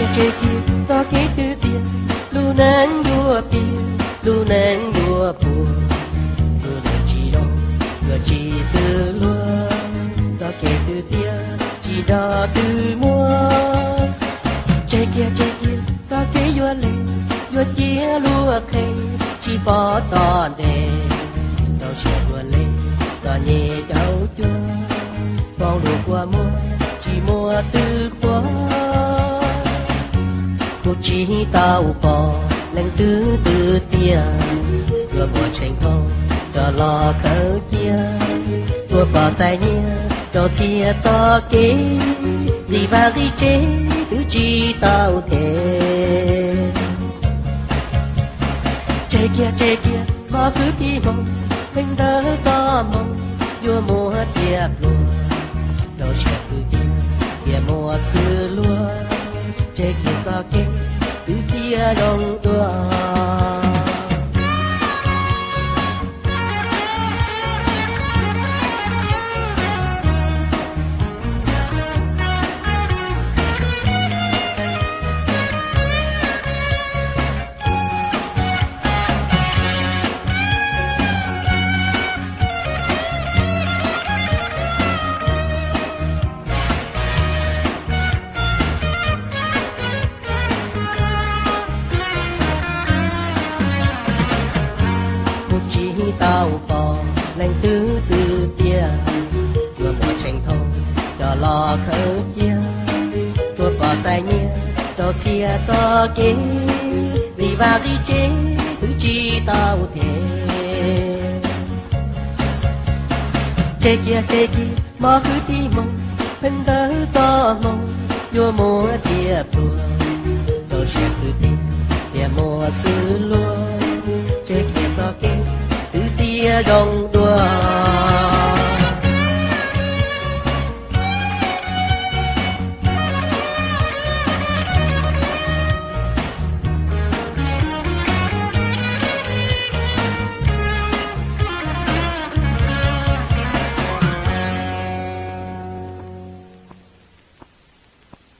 chê kia do kế tư tiền lu nắng đua bia lu nắng đua bùa lu nắng chỉ đâu vừa chỉ từ lúa do kế tư tiền chỉ đo từ mua chê kia do kế vua lên vua chia lúa khay chỉ bỏ to đề đâu sẽ vua lên do nhẹ cháu chúa con lúa qua mua chỉ mua từ khóa cô chỉ tao bỏ lên từ tiền vừa bỏ tranh phong cho lo khởi chia vừa bỏ tay nhia cho chia to kế đi vào đi chế thứ chi tao thế chê kia mà cứ đi mong mình đỡ to mong vua mùa thiệp luôn đâu sẽ cứ đi kia mùa xưa luôn chê kia sao kê cứ tia đông tua tao bỏ lên từ tiền vừa bỏ tranh thông cho lo khởi chia vừa bỏ tay nhia cho chia to kế đi vào đi chế thứ chi tao thế chê kia mà cứ đi mong bên đỡ to mong vua mùa thiệp luôn đâu sẽ cứ đi thiệp mùa xưa luôn chê kia to kế tia rong đua